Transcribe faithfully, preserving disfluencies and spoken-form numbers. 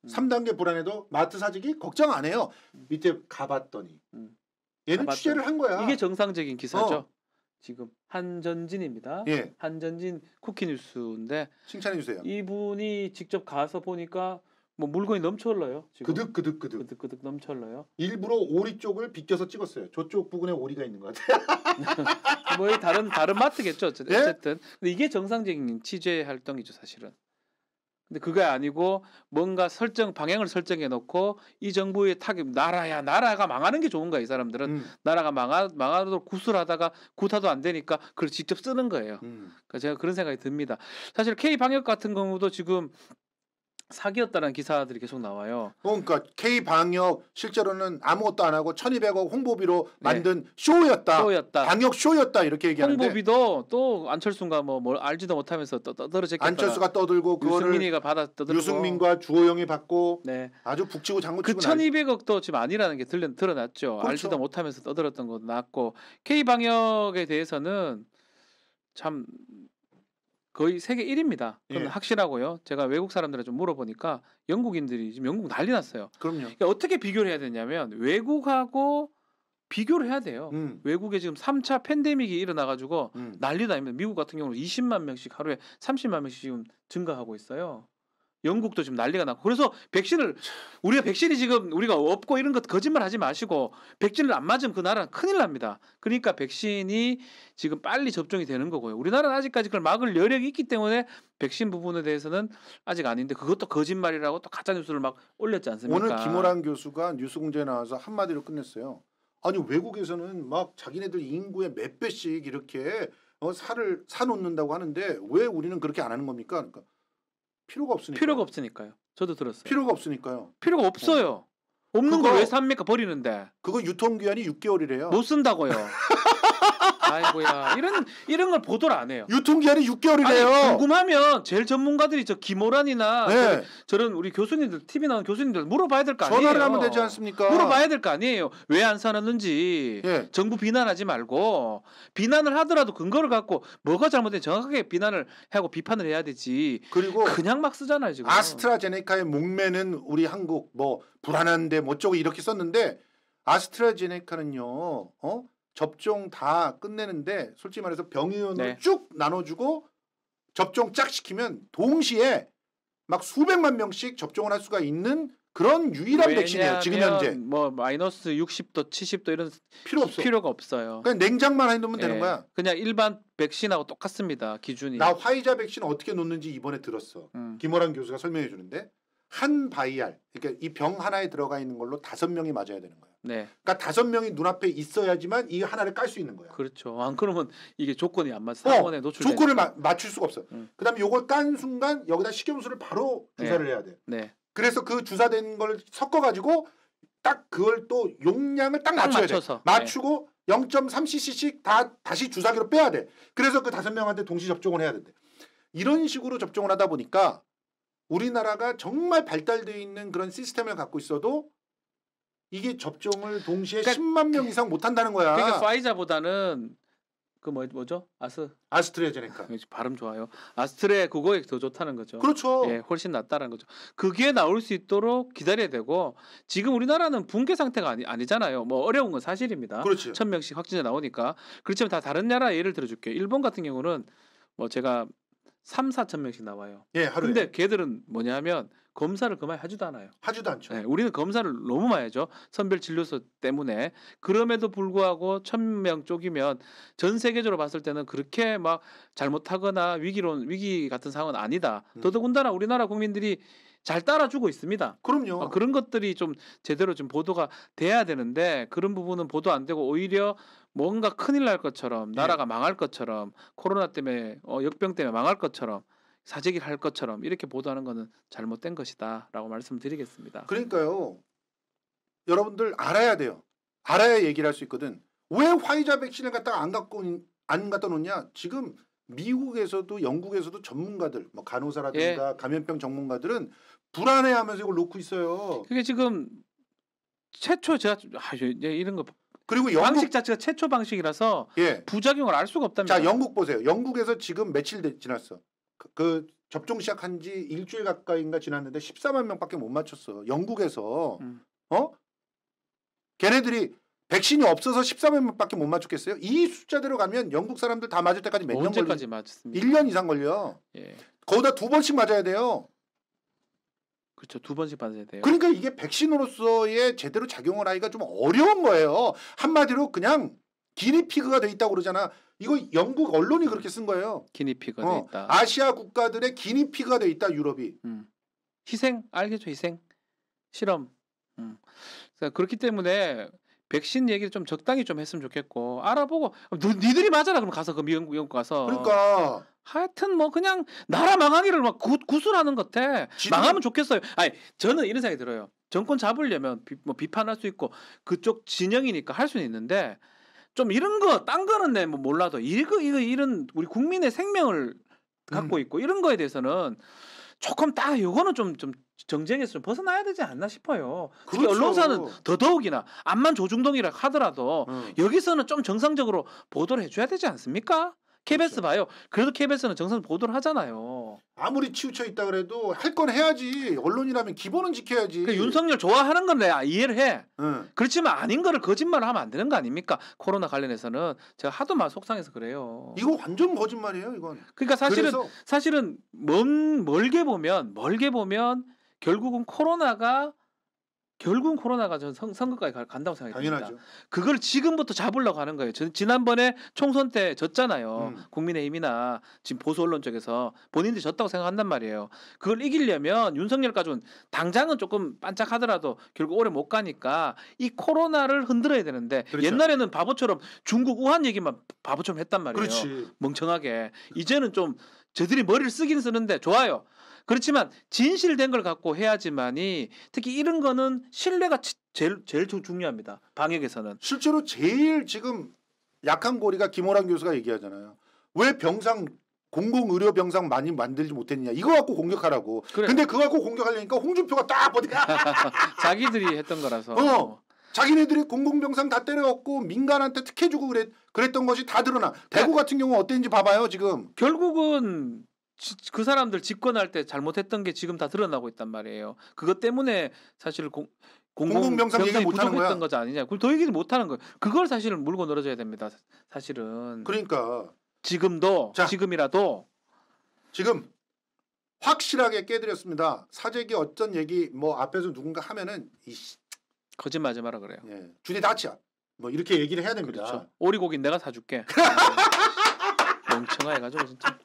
음. 삼 단계 불안해도 마트 사직이 걱정 안 해요. 음. 밑에 가봤더니 음. 얘는 가봤더니. 취재를 한 거야. 이게 정상적인 기사죠. 어. 지금 한전진입니다. 예. 한전진 쿠키뉴스인데 칭찬해 주세요. 이분이 직접 가서 보니까 뭐 물건이 넘쳐 흘러요. 지금. 그득그득그득. 그득그득 넘쳐 흘러요. 일부러 오리 쪽을 비껴서 찍었어요. 저쪽 부분에 오리가 있는 것 같아요. 뭐 다른 다른 마트겠죠. 어쨌든. 예? 어쨌든. 근데 이게 정상적인 취재 활동이죠, 사실은. 근데 그게 아니고 뭔가 설정 방향을 설정해 놓고 이 정부의 타격 나라야 나라가 망하는 게 좋은 거야. 이 사람들은 음. 나라가 망하 망하도록 구술하다가 구타도 안 되니까 그걸 직접 쓰는 거예요. 음. 그러니까 제가 그런 생각이 듭니다. 사실 K 방역 같은 경우도 지금 사기였다는 기사들이 계속 나와요. 그러니까 K 방역 실제로는 아무것도 안 하고 천이백억 홍보비로 네. 만든 쇼였다. 쇼였다. 방역 쇼였다 이렇게 얘기하는데 홍보비도 또 안철수가 뭐 뭘 알지도 못하면서 떠, 떠들어댔겠다. 안철수가 떠들고 그거를 유승민이가 받아 떠들고 유승민과 주호영이 받고 네. 아주 북치고 장구치고 그 천이백억도 지금 아니라는 게 들려, 드러났죠. 그렇죠. 알지도 못하면서 떠들었던 것도 났고 K 방역에 대해서는 참 거의 세계 일 위입니다. 그건 예. 확실하고요. 제가 외국 사람들한테 좀 물어보니까 영국인들이 지금 영국 난리 났어요. 그럼요. 그러니까 어떻게 비교를 해야 되냐면 외국하고 비교를 해야 돼요. 음. 외국에 지금 삼 차 팬데믹이 일어나가지고 음. 난리도 아닙니다. 미국 같은 경우는 이십만 명씩 하루에 삼십만 명씩 지금 증가하고 있어요. 영국도 지금 난리가 나고 그래서 백신을 우리가 백신이 지금 우리가 없고 이런 것 거짓말 하지 마시고 백신을 안 맞으면 그 나라는 큰일 납니다. 그러니까 백신이 지금 빨리 접종이 되는 거고요. 우리나라는 아직까지 그걸 막을 여력이 있기 때문에 백신 부분에 대해서는 아직 아닌데 그것도 거짓말이라고 또 가짜 뉴스를 막 올렸지 않습니까? 오늘 김호랑 교수가 뉴스공장에 나와서 한마디로 끝냈어요. 아니 외국에서는 막 자기네들 인구의 몇 배씩 이렇게 어, 살을 사놓는다고 하는데 왜 우리는 그렇게 안 하는 겁니까? 그러니까 필요가 없으니까. 필요가 없으니까요. 저도 들었어요. 필요가 없으니까요. 필요가 없어요. 어. 없는 그거- 걸 왜 삽니까? 버리는데. 그거 유통기한이 육 개월이래요. 못 쓴다고요. 아이고야. 이런 이런 걸 보도를 안 해요. 유통기한이 육 개월이래요. 아니, 궁금하면 제일 전문가들이 저 김호란이나 네. 저런, 저런 우리 교수님들 티비 나오는 교수님들 물어봐야 될 거 아니에요. 전화를 하면 되지 않습니까? 물어봐야 될 거 아니에요. 왜 안 사놨는지. 예. 정부 비난하지 말고 비난을 하더라도 근거를 갖고 뭐가 잘못된 정확하게 비난을 하고 비판을 해야 되지. 그리고 그냥 막 쓰잖아요 지금. 아스트라제네카의 목매는 우리 한국 뭐 불안한데 뭐 어쩌고 이렇게 썼는데 아스트라제네카는요. 어? 접종 다 끝내는데 솔직히 말해서 병의원으로 네. 쭉 나눠주고 접종 쫙 시키면 동시에 막 수백만 명씩 접종을 할 수가 있는 그런 유일한 백신이에요. 지금 현재. 뭐 마이너스 육십 도, 칠십 도 이런 필요 없어. 필요가 없어요. 그냥 냉장만 해놓으면 되는 예. 거야. 그냥 일반 백신하고 똑같습니다. 기준이. 나 화이자 백신 어떻게 놓는지 이번에 들었어. 음. 김호란 교수가 설명해 주는데 한 바이알, 그러니까 이 병 하나에 들어가 있는 걸로 다섯 명이 맞아야 되는 거야. 네. 그러니까 다섯 명이 눈앞에 있어야지만 이 하나를 깔 수 있는 거야. 그렇죠. 안 그러면 이게 조건이 안 맞. 어, 사원에 노출. 조건을 마, 맞출 수가 없어. 음. 그다음에 요걸 깐 순간 여기다 식염수를 바로 주사를 네. 해야 돼. 네. 그래서 그 주사된 걸 섞어 가지고 딱 그걸 또 용량을 딱 딱 맞춰야 맞춰서. 돼. 맞추고 영 점 삼 씨씨씩 다 다시 주사기로 빼야 돼. 그래서 그 다섯 명한테 동시 접종을 해야 된대. 이런 식으로 접종을 하다 보니까 우리나라가 정말 발달되어 있는 그런 시스템을 갖고 있어도 이게 접종을 동시에 그러니까, 십만 명 이상 못 한다는 거야. 그러니까 파이자보다는 그 뭐 뭐죠? 아스 아스트라제네카. 발음 좋아요. 아스트레 그거에 더 좋다는 거죠. 그렇죠. 예, 훨씬 낫다는 거죠. 그게 나올 수 있도록 기다려야 되고 지금 우리나라는 붕괴 상태가 아니, 아니잖아요. 뭐 어려운 건 사실입니다. 그렇지. 천 명씩 확진자 나오니까. 그렇지만 다 다른 나라 예를 들어줄게요. 일본 같은 경우는 뭐 제가 삼, 사천 명씩 나와요. 예, 하루에. 근데 걔들은 뭐냐면 검사를 그만 하지도 않아요. 하지도 않죠. 네, 우리는 검사를 너무 많이 하죠. 선별 진료소 때문에. 그럼에도 불구하고 천 명 쪽이면 전 세계적으로 봤을 때는 그렇게 막 잘못하거나 위기론 위기 같은 상황은 아니다. 음. 더더군다나 우리나라 국민들이 잘 따라주고 있습니다. 그럼요. 어, 그런 것들이 좀 제대로 좀 보도가 돼야 되는데 그런 부분은 보도 안 되고 오히려 뭔가 큰일 날 것처럼 나라가 망할 것처럼 코로나 때문에 어, 역병 때문에 망할 것처럼 사재기를 할 것처럼 이렇게 보도하는 것은 잘못된 것이다라고 말씀드리겠습니다. 그러니까요. 여러분들 알아야 돼요. 알아야 얘기를 할 수 있거든. 왜 화이자 백신을 갖다가 안 갖고 안 갖다 놓냐? 지금 미국에서도 영국에서도 전문가들, 뭐 간호사라든가 예. 감염병 전문가들은 불안해하면서 이걸 놓고 있어요. 그게 지금 최초 제가 아, 이런 거 그리고 영국 방식 자체가 최초 방식이라서 예. 부작용을 알 수가 없답니다. 자, 영국 보세요. 영국에서 지금 며칠 되- 지났어. 그, 그 접종 시작한 지 일주일 가까이인가 지났는데 십사만 명밖에 못 맞췄어. 영국에서 음. 어? 걔네들이 백신이 없어서 십사만 명밖에 못 맞췄겠어요? 이 숫자대로 가면 영국 사람들 다 맞을 때까지 몇 년 걸리? 언제까지 맞습니까? 일 년 이상 걸려. 예. 거기다 두 번씩 맞아야 돼요. 그렇죠. 두 번씩 맞아야 돼요. 그러니까 이게 백신으로서의 제대로 작용을 하기가 좀 어려운 거예요. 한마디로 그냥 기니피그가 돼 있다고 그러잖아. 이거 영국 언론이 그렇게 쓴 거예요. 기니피그가 어, 돼 있다. 아시아 국가들의 기니피그가 돼 있다 유럽이. 음. 희생 알겠죠? 희생 실험. 음. 그래서 그렇기 때문에 백신 얘기를 좀 적당히 좀 했으면 좋겠고 알아보고 너, 니들이 맞아라 그럼 가서 그 미국 영국 가서. 그러니까 하여튼 뭐 그냥 나라 망하기를 막 구, 구술하는 것 같아. 지들이- 망하면 좋겠어요. 아니 저는 이런 생각이 들어요. 정권 잡으려면 비, 뭐 비판할 수 있고 그쪽 진영이니까 할 수는 있는데 좀 이런 거 딴 거는 내 뭐 몰라도 이거 이거 이런 우리 국민의 생명을 갖고 음. 있고 이런 거에 대해서는 조금 딱 요거는 좀 좀 정쟁에서 좀 벗어나야 되지 않나 싶어요. 특히 그렇죠. 언론사는 더더욱이나 암만 조중동이라 하더라도 어. 여기서는 좀 정상적으로 보도를 해줘야 되지 않습니까? 케이비에스 그렇죠. 봐요. 그래도 케이비에스는 정상 보도를 하잖아요. 아무리 치우쳐 있다 그래도 할 건 해야지. 언론이라면 기본은 지켜야지. 그 윤석열 좋아하는 건 내가 이해를 해. 응. 그렇지만 아닌 거를 거짓말을 하면 안 되는 거 아닙니까? 코로나 관련해서는 제가 하도 말 속상해서 그래요. 이거 완전 거짓말이에요. 이건. 그러니까 사실은 그래서 사실은 먼 멀게 보면 멀게 보면 결국은 코로나가 결국은 코로나가 전 선, 선거까지 가- 간다고 생각이 듭니다. 당연하죠. 그걸 지금부터 잡으려고 하는 거예요. 전 지난번에 총선 때 졌잖아요. 음. 국민의힘이나 지금 보수 언론 쪽에서 본인들이 졌다고 생각한단 말이에요. 그걸 이기려면 윤석열 가족은 당장은 조금 반짝하더라도 결국 오래 못 가니까 이 코로나를 흔들어야 되는데 그렇죠. 옛날에는 바보처럼 중국 우한 얘기만 바보처럼 했단 말이에요. 그렇지. 멍청하게. 이제는 좀 저들이 머리를 쓰긴 쓰는데 좋아요. 그렇지만 진실된 걸 갖고 해야지만이 특히 이런 거는 신뢰가 치- 제일 제일 중- 중요합니다. 방역에서는. 실제로 제일 지금 약한 고리가 김호란 교수가 얘기하잖아요. 왜 병상 공공 의료 병상 많이 만들지 못했느냐. 이거 갖고 공격하라고. 그래. 근데 그거 갖고 공격하려니까 홍준표가 딱 버티가. 자기들이 했던 거라서. 어. 자기네들이 공공병상 다 때려갖고 민간한테 특혜주고 그랬, 그랬던 것이 다 드러나. 대구 같은 경우 어땠는지 봐봐요 지금. 결국은 지- 그 사람들 집권할 때 잘못했던 게 지금 다 드러나고 있단 말이에요. 그것 때문에 사실 공 공공병상 얘기 공공병상이 못하는 부족했던 거야. 거지 아니냐. 그걸 더 얘기 못하는 거예요. 그걸 사실은 물고 늘어져야 됩니다. 사실은 그러니까 지금도 자. 지금이라도 지금 확실하게 깨드렸습니다. 사재기 어쩐 얘기 뭐 앞에서 누군가 하면은 이씨, 거짓말하지 마라 그래요. 예, 주디 다치야. 뭐 이렇게 얘기를 해야 됩니다. 그렇죠. 오리고기 내가 사줄게. 멍청해 가지고 진짜.